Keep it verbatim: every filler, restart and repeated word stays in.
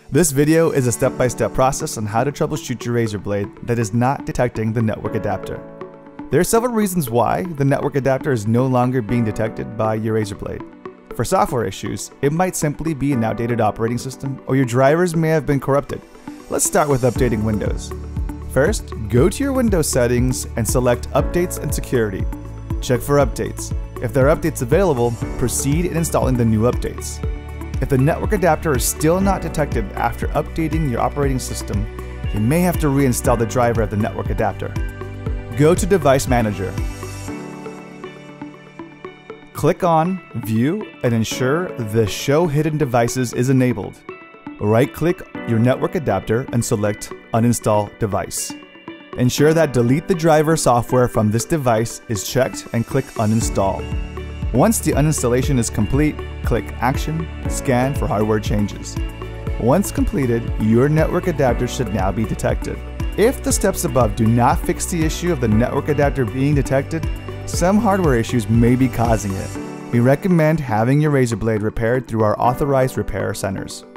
This video is a step-by-step process on how to troubleshoot your Razer Blade that is not detecting the network adapter. There are several reasons why the network adapter is no longer being detected by your Razer Blade. For software issues, it might simply be an outdated operating system, or your drivers may have been corrupted. Let's start with updating Windows. First, go to your Windows settings and select Updates and Security. Check for updates. If there are updates available, proceed in installing the new updates. If the network adapter is still not detected after updating your operating system, you may have to reinstall the driver of the network adapter. Go to Device Manager. Click on View and ensure the Show Hidden Devices is enabled. Right-click your network adapter and select Uninstall Device. Ensure that Delete the driver software from this device is checked and click Uninstall. Once the uninstallation is complete, click Action, Scan for hardware changes. Once completed, your network adapter should now be detected. If the steps above do not fix the issue of the network adapter being detected, some hardware issues may be causing it. We recommend having your Razer Blade repaired through our authorized repair centers.